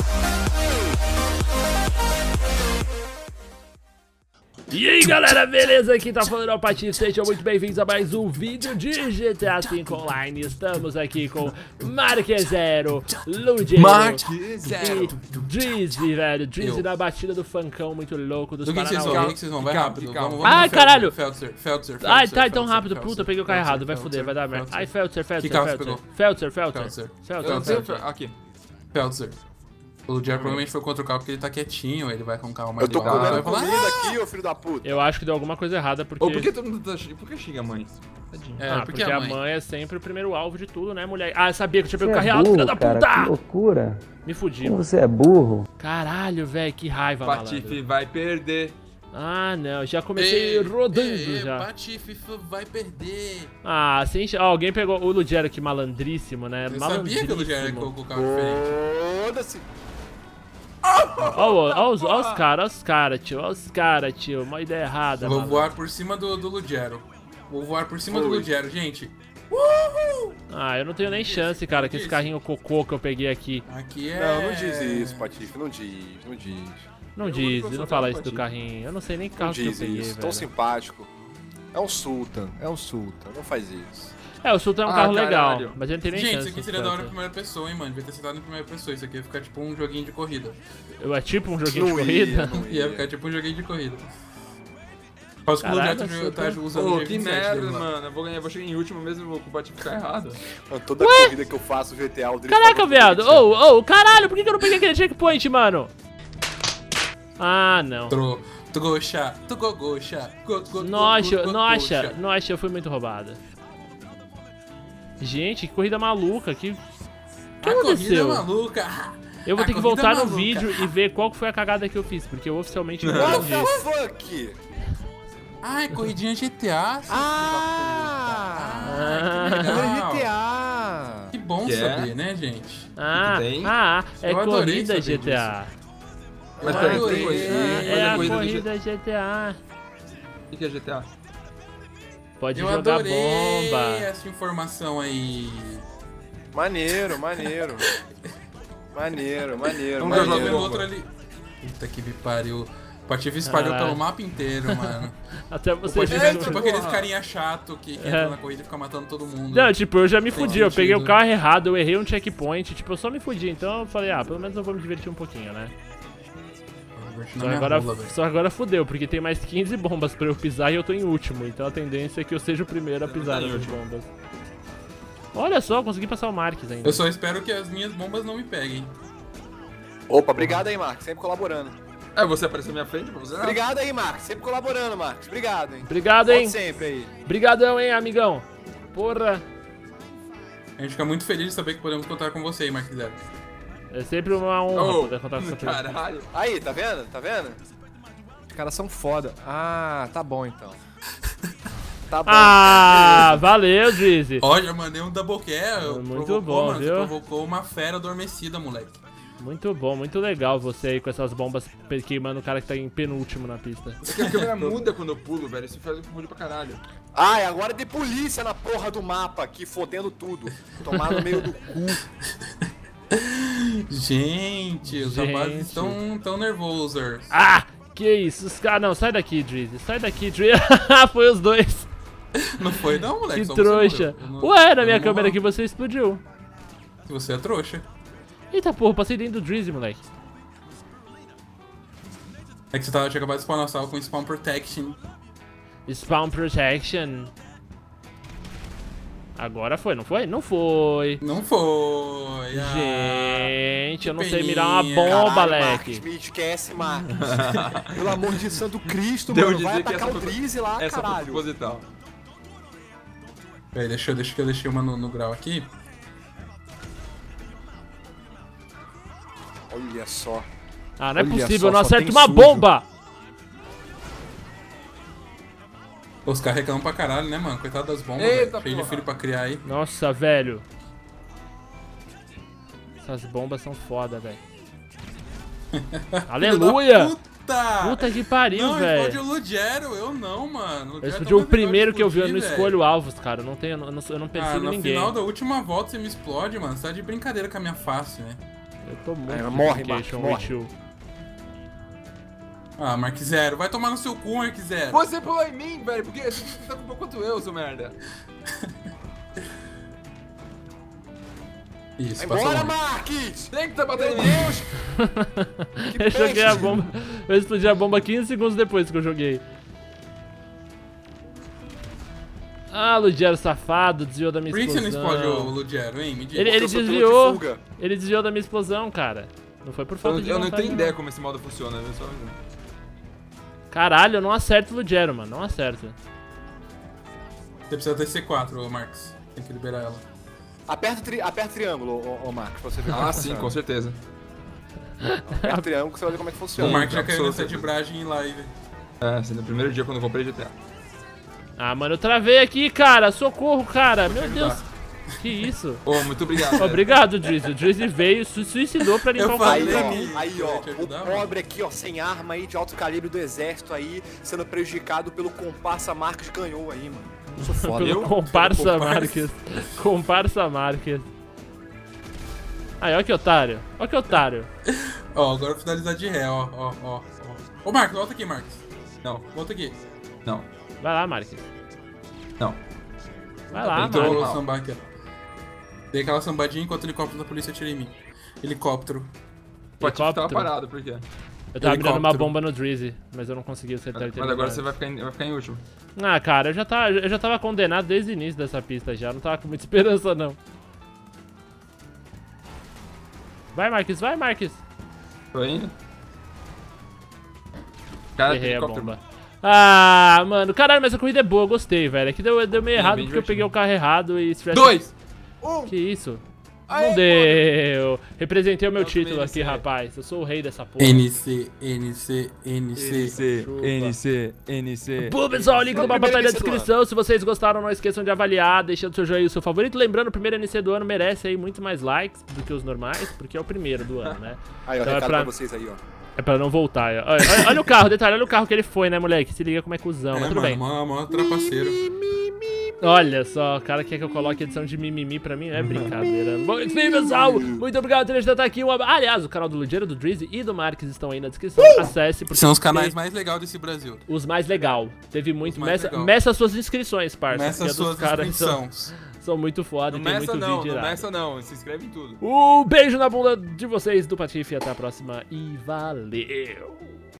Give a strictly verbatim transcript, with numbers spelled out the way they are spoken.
E aí galera, beleza? Aqui tá falando é o Patife, sejam muito bem-vindos a mais um vídeo de G T A cinco Online. Estamos aqui com Marquezero, Ludiero e Drizzy, velho. Drizzy na batida do funkão muito louco dos do que vocês vão? Do que vocês vão? Vai rápido. Vamos, vamos Ai, caralho! Feltzer, Feltzer, Feltzer. Ai, tá, então rápido. Puta, peguei o carro errado. Vai foder, vai dar merda. Ai, Feltzer, Feltzer, Feltzer. Feltzer, Feltzer. Feltzer. Aqui. Feltzer. O Ludiero provavelmente foi contra o carro porque ele tá quietinho, ele vai com calma mais. Eu tô comendo comida aqui, ô filho da puta. Eu acho que deu alguma coisa errada porque... Ô, por que todo mundo tá... Por que xinga a mãe? É, ah, porque, porque a mãe? a mãe é sempre o primeiro alvo de tudo, né, mulher? Ah, eu sabia que eu tinha pego o carro é errado, filha da cara, puta! Que loucura. Me fudi. Como você é burro? Caralho, velho, que raiva, malandro. Patife vai perder. Ah, não, já comecei ei, rodando ei, já. Patife vai perder. Ah, sim, ó, alguém pegou o Ludiero aqui, malandríssimo, né? Eu malandríssimo. sabia que o Ludiero colocou o carro diferente. Foda-se. Ó os, os caras, os caras, tio, ó os caras, tio, uma ideia errada, Vou mano. voar por cima do, do Ludiero. Vou voar por cima Ui. do Ludiero, gente. Uhul! Ah, eu não tenho nem chance, cara, com esse carrinho cocô que eu peguei aqui. Aqui é... Não, não diz isso, Patife, não diz, não diz. Não diz, não fala isso do carrinho. Eu não sei nem que carro que eu peguei, velho. Tão simpático. É um Sultan, é um Sultan, não faz isso. É, o Sultan é um ah, carro caralho. legal, mas ele não tem nem Gente, chance. Gente, isso aqui seria da hora em primeira pessoa, hein, mano. Devia ter sentado em primeira pessoa. Isso aqui ia ficar tipo um joguinho de corrida. Eu, é tipo um joguinho não de ia, corrida? Não ia. Ia ficar tipo um joguinho de corrida. Posso que o Ludiero tá usando Pô, o G que vinte e sete merda, dele lá. mano. Eu vou ganhar, vou chegar em último mesmo, vou com o Patife ficar errado. Mano, toda Ué? corrida que eu faço G T A, o Drift Caraca, viado. Ô, ô, caralho, por que eu não peguei aquele checkpoint, mano? Ah, não. Tro, trouxa, trogoxa, Nossa, nossa, nossa, eu fui muito roubada. Gente, que corrida maluca, que... O que a aconteceu? Corrida maluca. Eu vou a ter que voltar no maluca. vídeo e ver qual foi a cagada que eu fiz, porque eu oficialmente não What entendi. the fuck? Ai, corridinha G T A. Ah, Ai, que legal. G T A. Que bom Que saber, é? né, gente? Ah, tem? ah, é Eu adorei corrida saber G T A. Mas Eu peraí, adorei. tem coisa- É, coisa- a coisa do corrida G T A. O que é G T A? Pode Eu jogar adorei bomba. essa informação aí. Maneiro, maneiro. Maneiro, maneiro, Vamos Mas jogar eu vi maneiro. um outro ali. Puta que me pariu. O Patife espalhou Caralho. pelo mapa inteiro, mano. Até O você Patife já... é tipo aqueles carinha chato que, que É. entra na corrida e fica matando todo mundo. Não, tipo, eu já me Tem fudi, eu peguei o sentido. carro errado, eu errei um checkpoint, tipo, eu só me fudi, então eu falei, ah, pelo menos eu vou me divertir um pouquinho, né? Na Só minha agora, rola, velho. só agora fudeu, porque tem mais quinze bombas pra eu pisar e eu tô em último, então a tendência é que eu seja o primeiro a pisar nessas bombas. Olha só, eu consegui passar o Marques ainda. Eu só espero que as minhas bombas não me peguem. Opa, obrigado aí, Marcos, sempre colaborando. É, você apareceu na minha frente pra você? Não. Obrigado aí, Marcos, sempre colaborando, Marcos. Obrigado, hein. Obrigado, hein? Volte sempre aí. Obrigadão, hein, amigão. Porra. A gente fica muito feliz de saber que podemos contar com você aí, Mark Zero. É sempre uma honra Oh, poder contar com essa pessoa. caralho. Aí, tá vendo? Tá vendo? Os caras são foda. Ah, tá bom então. Tá bom. Ah, valeu, Drizzy. Ó, já mandei um double kill. Muito provocou, bom, mano. Você viu? provocou uma fera adormecida, moleque. Muito bom, muito legal você aí com essas bombas queimando o cara que tá em penúltimo na pista. Porque a câmera muda quando eu pulo, velho. Isso faz eu confundir pra caralho. Ai, agora tem polícia na porra do mapa aqui, fodendo tudo. Tomar no meio do cu. Gente, os Gente. rapazes estão tão nervosos. Ah, que isso, os caras... Não, sai daqui, Drizzy, sai daqui, Drizzy. Foi os dois. Não foi não, moleque. Que só você trouxa. morreu. Eu não- Ué, na eu minha não câmera morro. aqui você explodiu. Você é trouxa. Eita porra, passei dentro do Drizzy, moleque. É que você tava, tinha acabado de spawnar a sala com Spawn Protection. Spawn Protection. Agora foi, não foi? Não foi. Não foi. ah. Gente, eu não que sei mirar uma peninha. bomba, Caralho, leque. Marcos, me esquece, Marcos. Pelo amor de santo Cristo, Devo mano. Vai dizer que atacar essa o foi- Drizzy lá, Essa foi caralho. proposital. Peraí, deixa eu, deixa que eu deixei uma no, no grau aqui. Olha só. Ah, não é Olha possível, só, eu não só acerto tem uma sujo. bomba. Os caras reclamam pra caralho, né, mano? Coitado das bombas, Eita, velho. Cheio de porra. filho pra criar aí. Nossa, velho. Essas bombas são foda, velho. Aleluia! Puta! Puta que pariu, Não, explode velho. o Ludiero, eu não, mano. Eu Ludiero explodi tá o mais primeiro legal de que eu vi, eu não explodir, escolho velho. alvos, cara. Eu não tenho, eu não, eu não Ah, persigo no ninguém. final da última volta você me explode, mano. Você tá de brincadeira com a minha face, né? Eu tô muito Aí, morre, communication Marcos, with you. Ah, Mark Zero. Vai tomar no seu cu, Mark Zero. Você pulou em mim, velho, porque você tá com um pouco quanto eu, seu merda. Isso, Vai passou embora, longe. Marques! Tem que tá batendo Meu em mim. Deus! Eu joguei a bomba. Eu explodi a bomba quinze segundos depois que eu joguei. Ah, Ludiero safado, desviou da minha Por que você explosão. não explode o Ludiero, hein? Me diga. Ele, ele Eu sou piloto de desviou. fuga. Ele desviou da minha explosão, cara. Não foi por Eu, falta de eu não vontade, tenho ideia como esse modo funciona, viu? Só... Caralho, eu não acerto o Ludiero, mano. Não acerto. Você precisa ter C quatro, ô Marcos. Tem que liberar ela. Aperta, tri... Aperta triângulo, ô, ô Marcos, pra você ver como Ah, é que sim, funciona. com certeza. Aperta triângulo que você vai ver como é que O funciona. Marcos já caiu nessa absolutamente. de bragem em live. É, assim, no primeiro dia quando eu comprei G T A. Ah, mano, eu travei aqui, cara. Socorro, cara. Meu ajudar. Deus. Que isso? Ô, muito obrigado. velho. Obrigado, Drizzy. O Drizzy veio, se suicidou pra limpar Eu o falei. Aí, caminho. ó, aí, ó, Eu te ajudar, o mano. pobre aqui, ó, sem arma aí, de alto calibre do exército aí, sendo prejudicado pelo comparsa Marques ganhou aí, mano. Eu sou foda. Pelo Eu? comparsa Pelo comparsa. Marques. Comparsa Marques. Aí, ó que otário. Ó que otário. Ó, agora eu vou finalizar de ré, ó, ó, ó. ó. Ô Marcos, volta aqui, Marcos. Não, Volta aqui. não, Vai lá, Marques. não. Vai lá, Então eu Marques. vou sambar aqui, ó. Dei aquela sambadinha enquanto o helicóptero da polícia atira em mim. Helicóptero. O Patife tava Helicóptero. parado, por quê? Eu tava mirando uma Helicóptero. bomba no Drizzy, mas eu não consegui acertar ele. Mas agora você vai ficar em, vai ficar em último. Ah, cara, eu já, tava, eu já tava condenado desde o início dessa pista já. Não tava com muita esperança, não. Vai, Marques, vai, Marques. Tô indo. Cara, Errei a helicóptero. bomba. Ah, mano, caralho, mas a corrida é boa, eu gostei, velho. Aqui deu, deu meio Sim, errado bem porque eu divertido. peguei o carro errado e... stress- Dois! Um! Que isso? Aê, Não deu. Representei o meu Não, título também aqui, N C. rapaz. Eu sou o rei dessa porra. N C, N C, N C. Chupa. N C, N C. Pô, pessoal, link Foi do o mapa tá aí na primeiro N C do descrição. Se vocês gostaram, não esqueçam de avaliar, deixando seu joinha e o seu favorito. Lembrando, o primeiro N C do ano merece aí muito mais likes do que os normais, porque é o primeiro do ano, né? Aí, ó, Então é recado pra- pra vocês aí, ó. É pra não voltar. Olha, olha, olha o carro, detalhe, olha o carro que ele foi, né, moleque? Se liga como é cuzão, É, mas tudo mano, bem. mó, mó trapaceiro. Olha só, o cara quer que eu coloque edição de mimimi pra mim, é brincadeira. Bom, enfim, pessoal, muito obrigado por ter estado aqui. Um ab- Aliás, o canal do Ludiero, do Drizzy e do Marques estão aí na descrição. Acesse, porque São os canais tem mais legais desse Brasil. os mais legal. Teve muito. mais Meça, legal. meça suas inscrições, parça. Nessa porque suas dos caras são, inscrições. são muito foda Não e tem meça muito não, vídeo não irado. meça não. Se inscreve em tudo. Um beijo na bunda de vocês do Patife. Até a próxima e valeu!